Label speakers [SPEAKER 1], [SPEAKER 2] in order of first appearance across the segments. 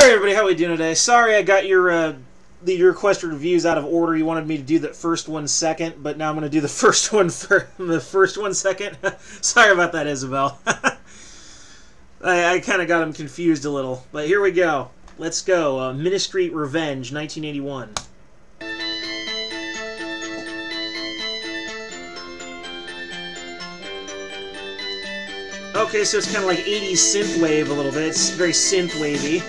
[SPEAKER 1] Alright everybody, how we doing today? Sorry I got your requested reviews out of order. You wanted me to do the first one second, but now I'm going to do the first one second. Sorry about that, Isabel. I kind of got them confused a little. But here we go. Let's go. Ministry Revenge, 1981. Okay, so it's kind of like 80s synthwave a little bit. It's very synthwavy.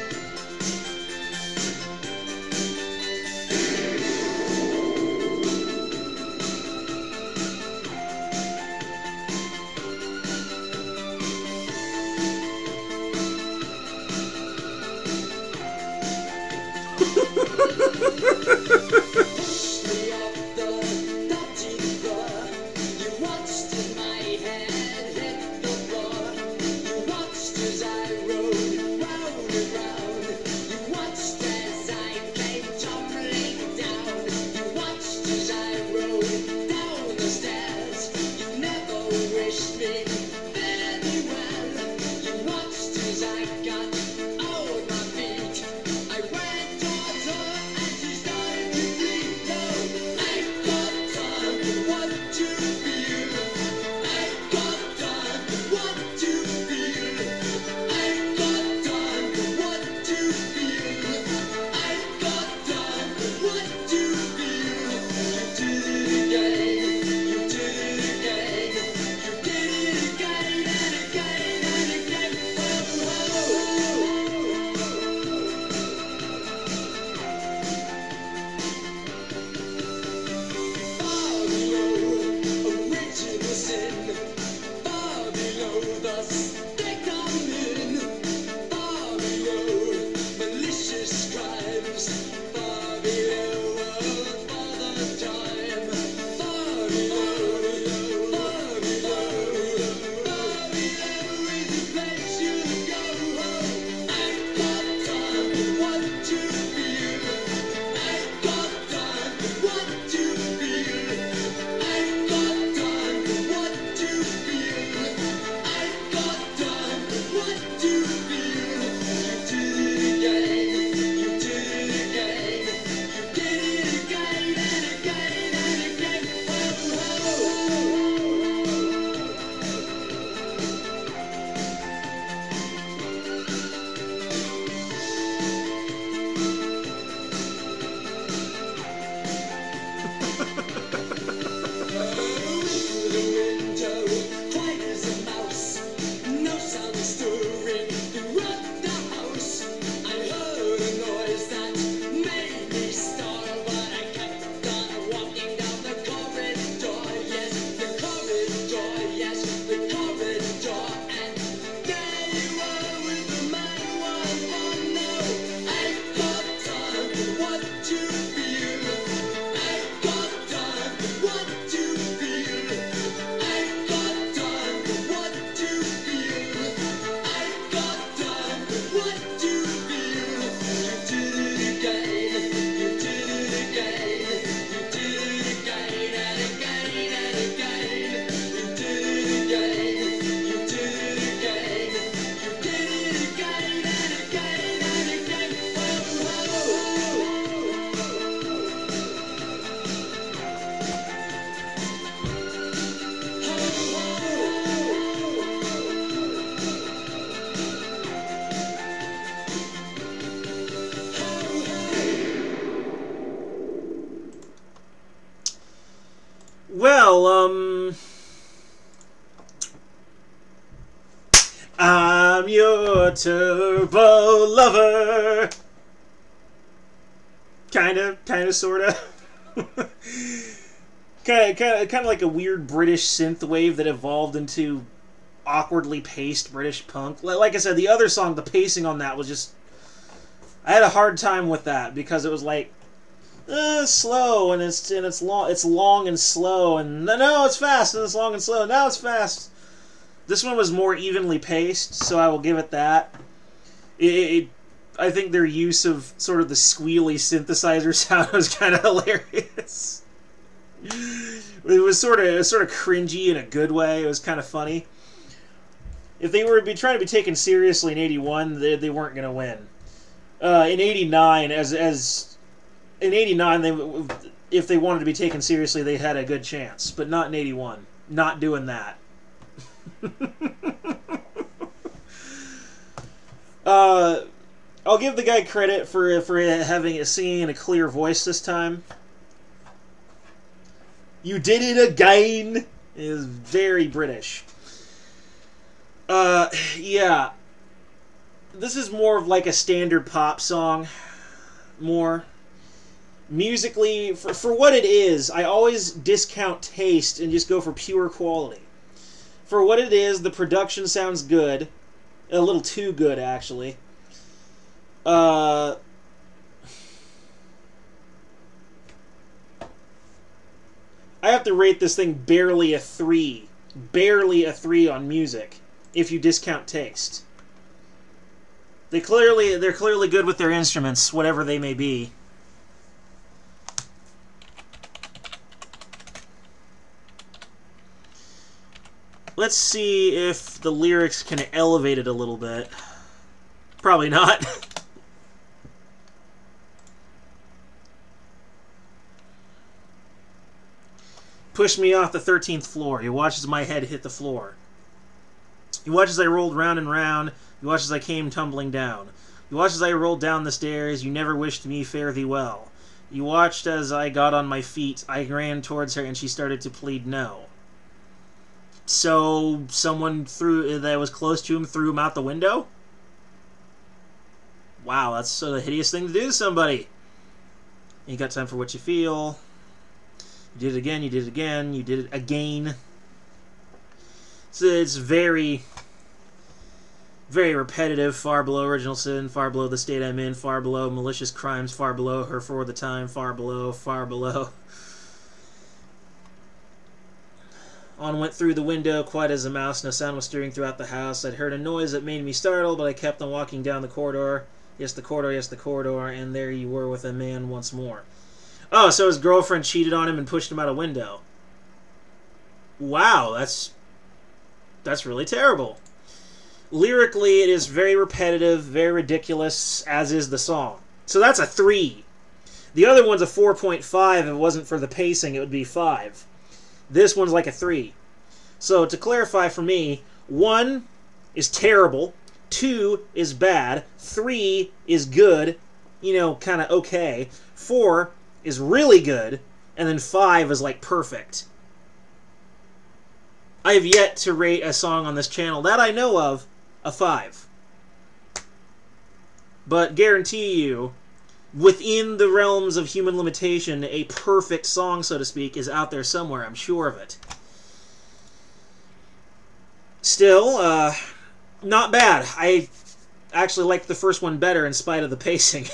[SPEAKER 1] Well, I'm your turbo lover. Kinda, sorta. Kinda like a weird British synthwave that evolved into awkwardly paced British punk. Like I said, the other song, the pacing on that was just... I had a hard time with that because it was like... slow, and it's long and slow, and no, it's fast, and it's long and slow, now it's fast. This one was more evenly paced, so I will give it that. I think their use of sort of the squealy synthesizer sound was kind of hilarious. It was sort of cringy in a good way. It was kind of funny. If they were trying to be taken seriously in '81, they weren't going to win. In '89, in '89, if they wanted to be taken seriously, they had a good chance, but not in '81. Not doing that. I'll give the guy credit for having singing in a clear voice this time. You did it again. It is very British. Yeah. This is more of like a standard pop song. More. Musically, for what it is, I always discount taste and just go for pure quality. For what it is, the production sounds good. A little too good, actually. I have to rate this thing barely a 3. Barely a 3 on music, if you discount taste. They're clearly good with their instruments, whatever they may be. Let's see if the lyrics can elevate it a little bit. Probably not. Push me off the 13th floor. He watches my head hit the floor. He watches as I rolled round and round. You watched as I came tumbling down. You watched as I rolled down the stairs. You never wished me fare thee well. You watched as I got on my feet. I ran towards her and she started to plead no. So someone that was close to him threw him out the window? Wow, that's a hideous thing to do to somebody. You got time for what you feel. You did it again, you did it again, you did it again. So it's very, very repetitive, far below original sin, far below the state I'm in, far below malicious crimes, far below her for the time, far below, far below. On went through the window, quiet as a mouse, no sound was stirring throughout the house. I'd heard a noise that made me startle, but I kept on walking down the corridor. Yes, the corridor, and there you were with a man once more. Oh, so his girlfriend cheated on him and pushed him out a window. Wow, that's really terrible. Lyrically, it is very repetitive, very ridiculous, as is the song. So that's a 3. The other one's a 4.5. If it wasn't for the pacing, it would be 5. This one's like a 3. So to clarify for me, 1 is terrible, 2 is bad, 3 is good, you know, kind of okay, 4 is really good, and then 5 is like perfect. I have yet to rate a song on this channel that I know of a 5. But guarantee you, within the realms of human limitation, a perfect song, so to speak, is out there somewhere. I'm sure of it. Still, not bad. I actually liked the first one better in spite of the pacing.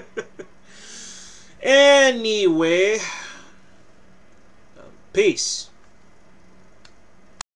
[SPEAKER 1] Anyway, peace.